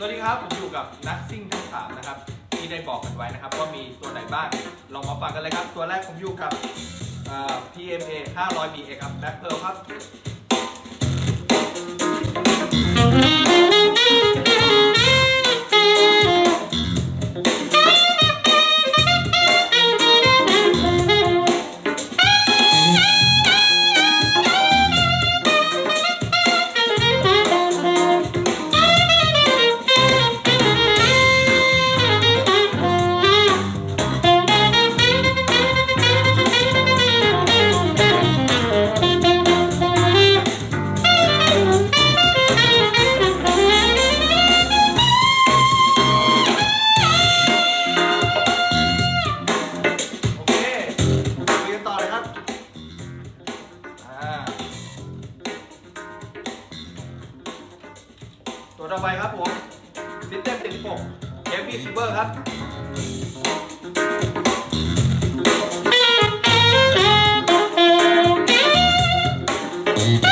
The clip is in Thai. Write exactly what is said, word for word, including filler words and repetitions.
วัสดีครับผมอยู่กับนักซิ่งทั้งสามนะครับที่ได้บอกกันไว้นะครับว่ามีตัวไหนบ้างลองมาฟังกันเลยครับตัวแรกผมอยู่กับ พี เอ็ม เอ ห้าร้อย บี เอ็กซ์ ครับแบ็คเพิร์ลครับตัวต่อไปครับผมซิสเต็มติดปกเฮฟวี่ซิลเวอร์ครับ